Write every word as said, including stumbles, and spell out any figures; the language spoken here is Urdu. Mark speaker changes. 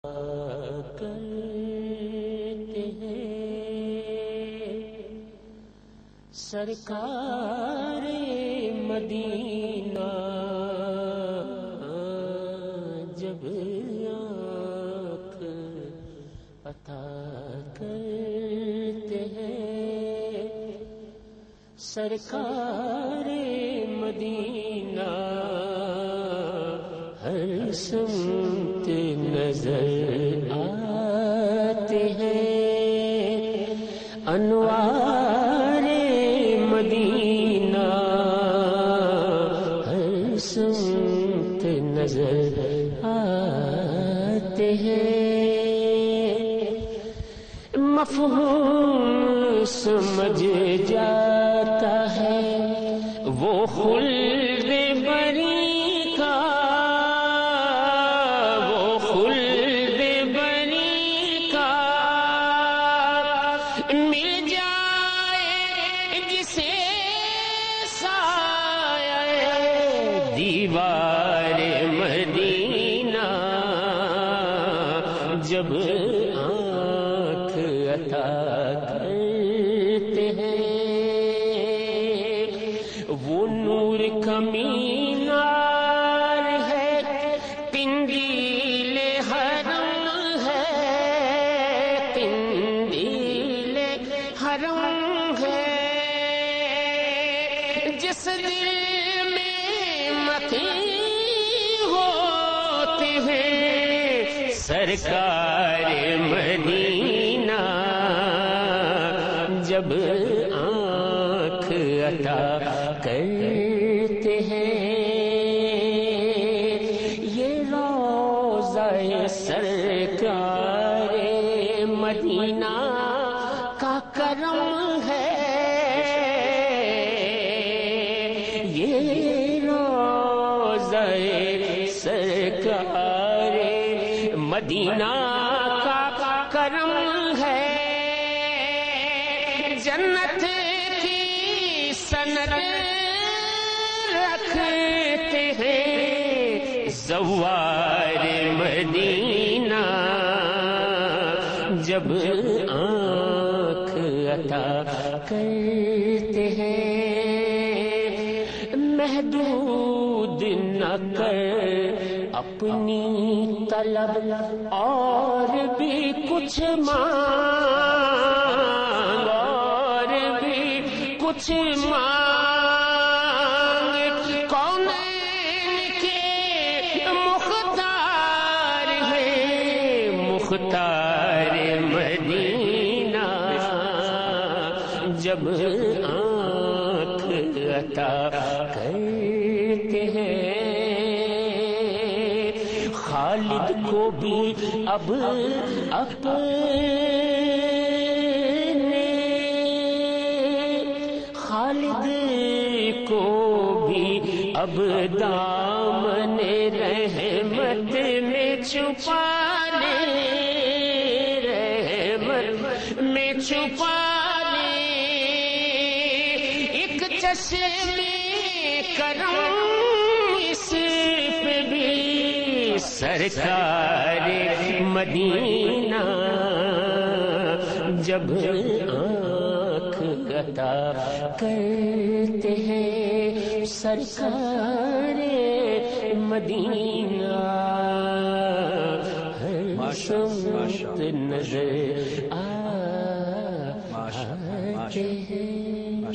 Speaker 1: کرتے ہیں سرکار مدینہ جب آنکھ عطا کرتے ہیں سرکار مدینہ ہر سمت نظر آتے ہیں انوار مدینہ ہر سمت نظر آتے ہیں مفہوم سمجھ جاتا ہے وہ خلد بری کا وہ خلد بری کا مل جائے جسے سایہ دیوار مدینہ جب آنکھ عطا کرتے ہیں وہ نور کا مینار ہے قندیل حرم ہے قندیل حرم ہے جس دل میں مقیم ہوتے ہیں سرکار مدینہ جب آنکھ عطا کرتے ہیں یہ روضہ سرکار مدینہ کا کرم ہے یہ روضہ سرکار مدینہ کا کرم ہے جنت کی سند رکھتے ہیں زوار مدینہ جب آنکھ عطا کرتے ہیں محدود نہ کر اپنی طلب اور بھی کچھ مانگ اور بھی کچھ مانگ کونین کے مختار ہیں مختار مدینہ جب آنکھ عطا کرتے ہیں خالد کو بھی اب اپنے خالد کو بھی اب دامن رحمت میں چھپانے رحمت میں چھپانے ایک چشمے کرم اس پہ بھی سرکار مدینہ جب آنکھ عطا کرتے ہیں سرکار مدینہ ہر سمت نظر آتے ہیں